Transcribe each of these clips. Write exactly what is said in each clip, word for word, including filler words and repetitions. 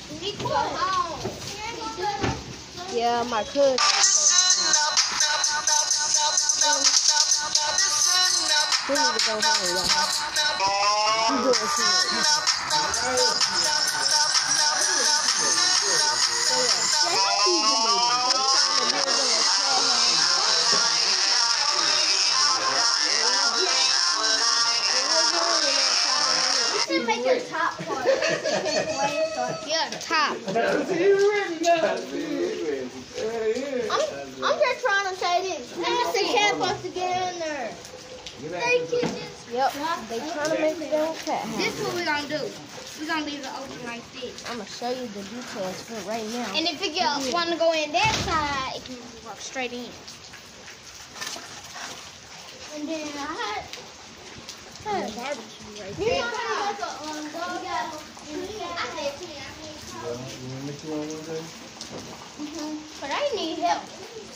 He go home. Yeah, my cousin. We need to go home, y'all. You doing too much. Make your top part. Yeah, top. I'm, I'm just trying to say this. That's the cat supposed to get in there. They kitchens. Yep. They trying to make their cat house. This is what we're gonna do. We're gonna leave it open like this. I'm gonna show you the details for right now. And if it girls want to go in that side, it can walk straight in. And then I had. Hey, barbecue right there. You know how like a um, dog got in the cat? I said ten. I mean, you want to make you one one day? Mm-hmm. But I need help.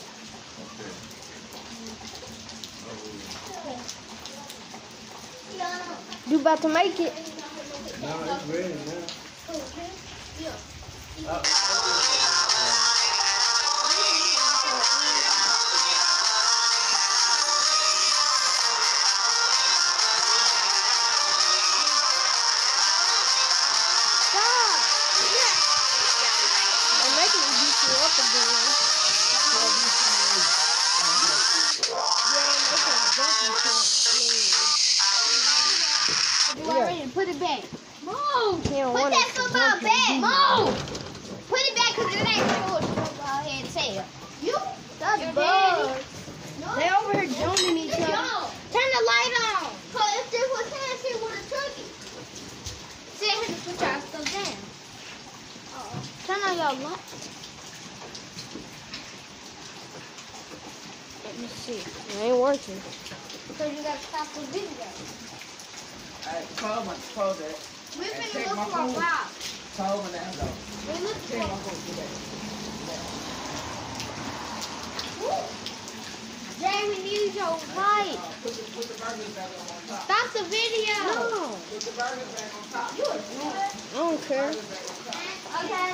You about to make it? No, it's ready now. Okay. Yeah. Uh, Put it back. Move. Put want that football back. Move. Put it back because it ain't cool. Football head tail. You? That's bug. No. They over here joining each other. Turn the light on. Cause if this was him, she would have took it. See, I had to put y'all stuff down. Uh-oh. Turn on your light. Let me see. It ain't working. So you gotta stop the video. Alright, call my call that. We finna look for a rock. Call my damn dog. We look for Take my phone to that. Jay, we need your light. Put the, put the burgers back on top. Stop the video. No. Put the burgers back on top. You a I don't care. Okay.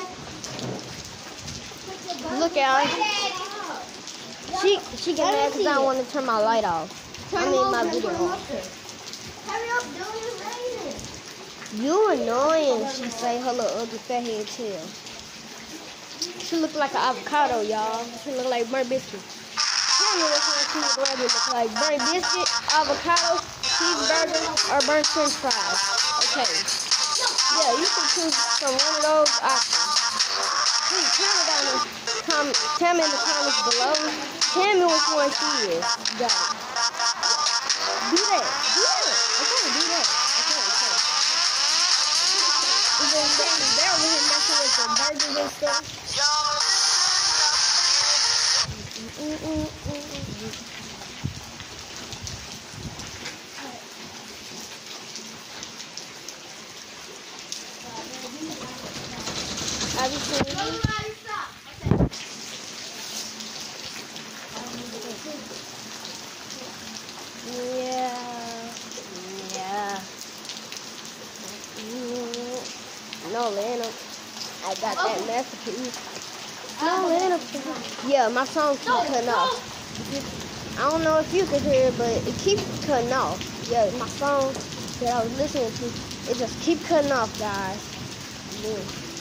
Look at her. She she got mad because I don't want to turn my light off. I mean my video off. Hurry up, dude. It's raining. You annoying, she say, her little ugly fat head tail. She look like an avocado, y'all. She look like burnt biscuit. Tell me which one she would rather look like. Burnt biscuit, avocado, cheeseburger, or burnt french fries. Okay. Yeah, you can choose from one of those options. Please tell me down in the com tell me in the comments below. Tell me which one she is. Got it. Do that. Do that. Okay, do that. Okay, okay. And then they're over here messing with the burgers and stuff. Mm -mm -mm -mm. Have you seen it? Yeah. Yeah. No, Lana. I got that masterpiece. No, Lana. Yeah, my song keeps cutting off. I don't know if you could hear it, but it keeps cutting off. Yeah, my song that I was listening to, it just keeps cutting off, guys. Yeah.